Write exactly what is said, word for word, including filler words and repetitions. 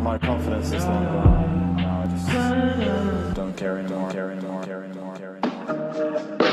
my confidence is long gone. Now I just don't care anymore, care anymore, care anymore, care anymore.